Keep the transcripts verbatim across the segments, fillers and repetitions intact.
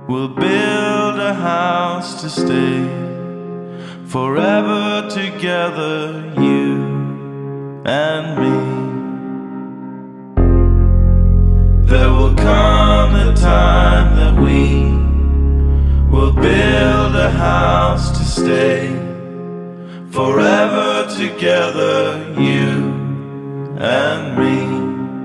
We'll build a house to stay forever together, you and me. There will come a time that we will build a house to stay forever together, you and me.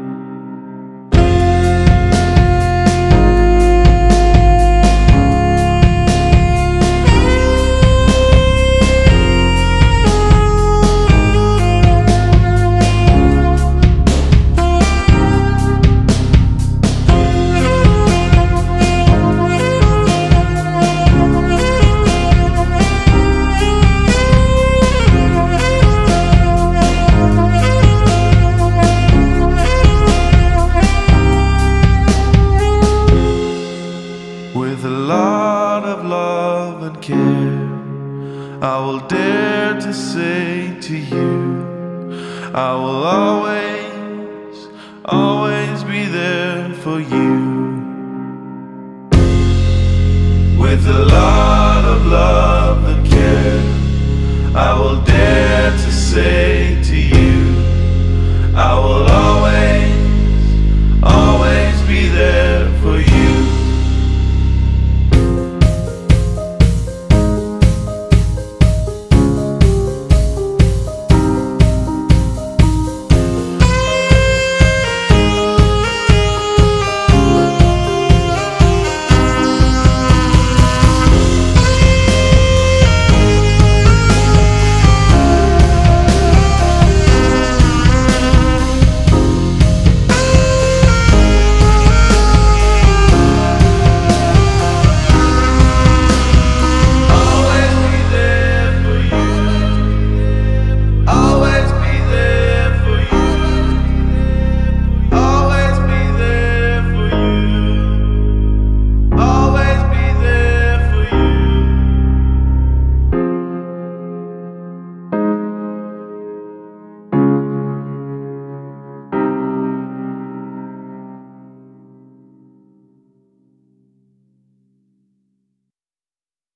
With a lot of love and care, I will dare to say to you, I will always, always be there for you. With a lot of love and care, I will dare to say to